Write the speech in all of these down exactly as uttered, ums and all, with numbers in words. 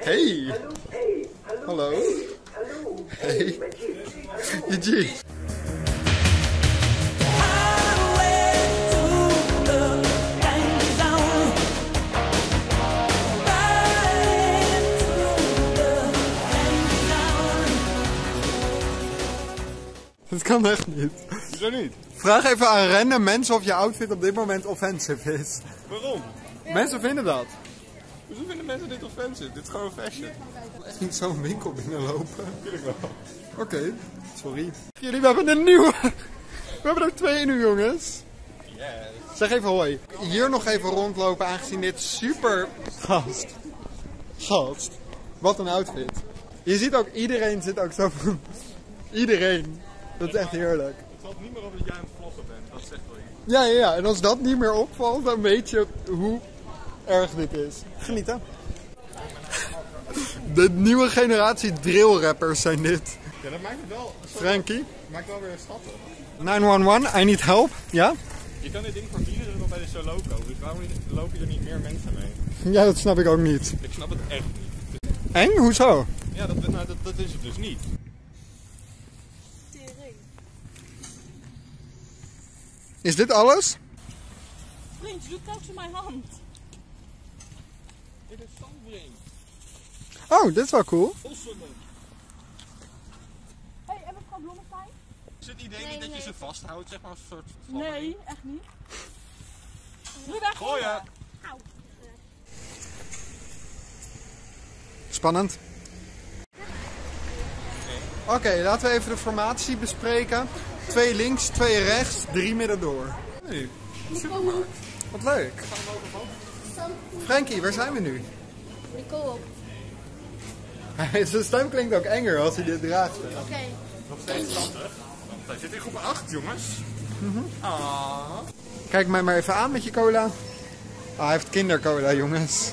Hey. Hallo. Hey. Je G. Dat kan echt niet. Hoezo niet? Vraag even aan random mensen of je outfit op dit moment offensive is. Waarom? Mensen vinden dat. Hoezo vinden mensen dit offensive? Dit is gewoon fashion. Echt niet zo'n winkel binnenlopen. Natuurlijk wel. Oké, okay, sorry. Jullie, we hebben een nieuwe. We hebben er twee nu, jongens. Yes. Zeg even hoi. Hier nog even rondlopen, aangezien dit super... Gast. Gast. Wat een outfit. Je ziet ook, iedereen zit ook zo van... Iedereen. Dat is echt heerlijk. Het valt niet meer op dat jij aan het vloggen bent. Dat zegt wel iets. Ja, ja, ja. En als dat niet meer opvalt, dan weet je hoe erg dit is. Genieten. De nieuwe generatie drillrappers zijn dit. Ja, dat maakt het wel... Frankie. Dat maakt wel weer schattig. nine one one, I need help. Ja? Je kan dit ding voor vier euro bij de Solo kopen. Dus waarom lopen er niet meer mensen mee? Ja, dat snap ik ook niet. Ik snap het echt niet. Eng? Hoezo? Ja, dat, nou, dat, dat is het dus niet. Is dit alles? Vriend, je doet telkens in mijn hand. Dit is zandring. Oh, dit is wel cool. Osselen. Hé, hey, hebben we gewoon Blommestein? Is het idee Nee, niet dat nee. je ze vasthoudt, zeg maar, een soort van... Nee, echt niet. Doe weg. Gooien! Spannend. Oké, okay, laten we even de formatie bespreken. Twee links, twee rechts, drie midden door. Hey, super. Wat leuk. Frankie, waar zijn we nu? Ik kom op. Zijn stem klinkt ook enger als hij dit draagt. Oké. Okay. Nog steeds lastig. Want hij zit in groep acht, jongens. Mm-hmm. Ah. Kijk mij maar even aan met je cola. Ah, hij heeft kindercola, jongens.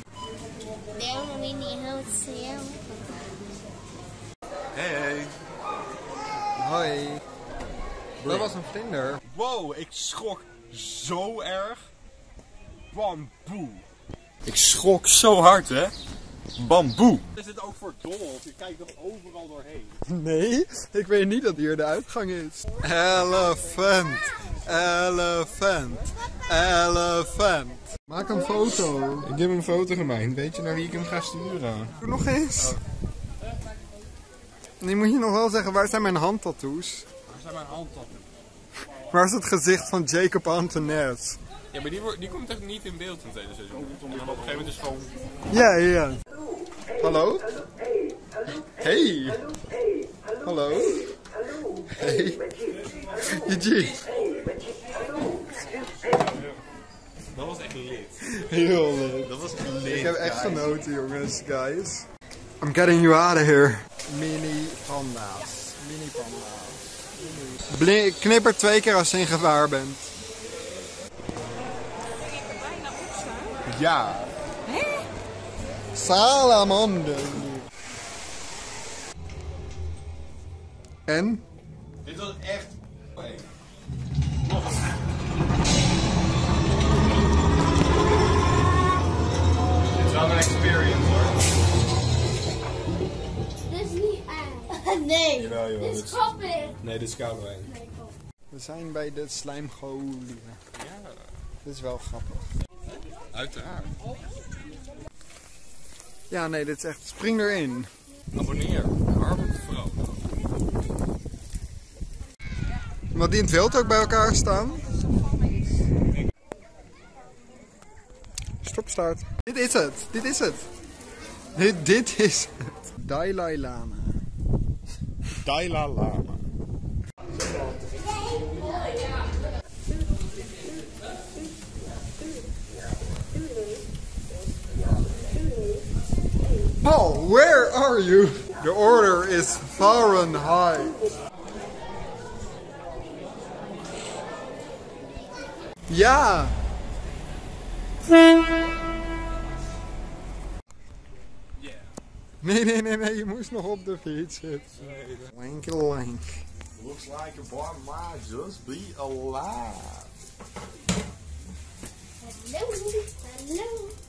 Hey. Hoi. Dat was een vlinder. Wow, ik schrok zo erg. Bamboe. Ik schrok zo hard, hè. Bamboe. Is dit ook voor dolls? Je kijkt er overal doorheen. Nee, ik weet niet dat hier de uitgang is. Elephant. Elephant. Elephant. Maak een foto. Ik heb een foto gemaakt. Weet je naar wie ik hem ga sturen? Doe nog eens. Nu moet je nog wel zeggen, waar zijn mijn handtattoos? Waar zijn mijn handtatten? Waar is het gezicht van Jacob Antoinette? Ja, maar die, wordt, die komt echt niet in beeld in het hele seizoen. En dan op een gegeven moment is het gewoon... Ja, ja, ja. Hallo? Hey. Hallo? Hey. Je G. Dat was echt lit. Heel leuk. Dat was echt lit. Ik heb echt genoten, jongens, guys. I'm getting you out of here. Mini panda's. Mini panda's. Mini. Knipper twee keer als je in gevaar bent. Ja. Hé? Salamander. En? Dit was echt... Hey. Dit is wel een experience, hoor. Dit is niet eng. Nee. Jawel, jawel, Dit dit is is- grappig. Nee, dit is koud wijn. Nee, kom. We zijn bij de slijmgolieren. Ja. Dit is wel grappig. Uiteraard. Ja, nee, dit is echt... Spring erin. Abonneer. Harvard vrouw. Want die in het wild ook bij elkaar staan. Stopstart. Dit is het. Dit is het. Dit, dit is het. Dalai Lama. Dalai Lama. Paul, where are you? The order is Fahrenheit. Ja. Nee, nee, nee, nee, je moest nog op de fiets zitten. Wanky wank. Looks like a bomb might just be alive. Hallo. Hallo.